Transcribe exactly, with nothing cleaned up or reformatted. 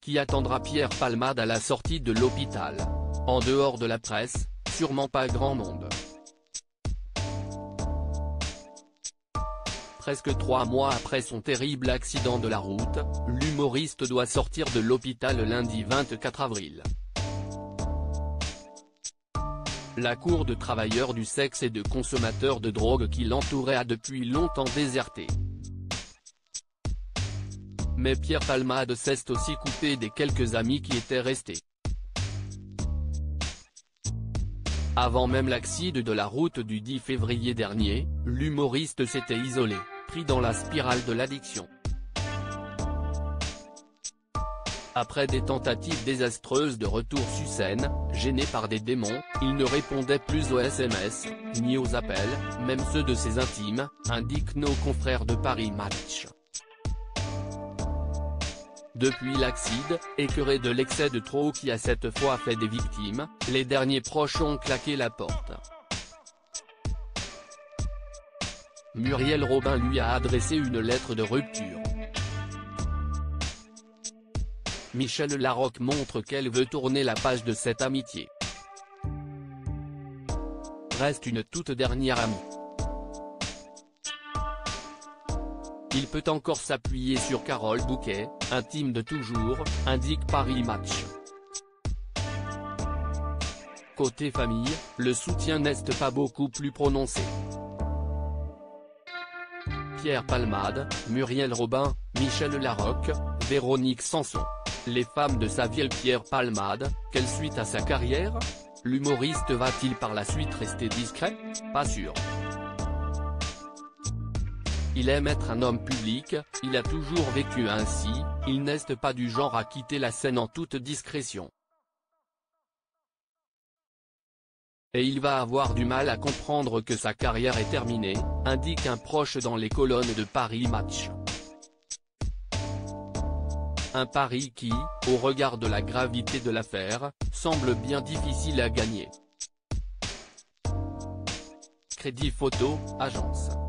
qui attendra Pierre Palmade à la sortie de l'hôpital? En dehors de la presse, sûrement pas grand monde. Presque trois mois après son terrible accident de la route, l'humoriste doit sortir de l'hôpital lundi vingt-quatre avril. La cour de travailleurs du sexe et de consommateurs de drogue qui l'entourait a depuis longtemps déserté. Mais Pierre Palmade s'est aussi coupé des quelques amis qui étaient restés. Avant même l'accident de la route du dix février dernier, l'humoriste s'était isolé, pris dans la spirale de l'addiction. Après des tentatives désastreuses de retour sur scène, gêné par des démons, il ne répondait plus aux S M S, ni aux appels, même ceux de ses intimes, indiquent nos confrères de Paris Match. Depuis l'accident, écœuré de l'excès de trop qui a cette fois fait des victimes, les derniers proches ont claqué la porte. Muriel Robin lui a adressé une lettre de rupture. Michel Larocque montre qu'elle veut tourner la page de cette amitié. Reste une toute dernière amie. Il peut encore s'appuyer sur Carole Bouquet, intime de toujours, indique Paris Match. Côté famille, le soutien n'est pas beaucoup plus prononcé. Pierre Palmade, Muriel Robin, Michel Larocque, Véronique Sanson. Les femmes de sa vieille Pierre Palmade, quelle suite à sa carrière? L'humoriste va-t-il par la suite rester discret? Pas sûr. Il aime être un homme public, il a toujours vécu ainsi, il n'est pas du genre à quitter la scène en toute discrétion. Et il va avoir du mal à comprendre que sa carrière est terminée, indique un proche dans les colonnes de Paris Match. Un pari qui, au regard de la gravité de l'affaire, semble bien difficile à gagner. Crédit Photo, agence.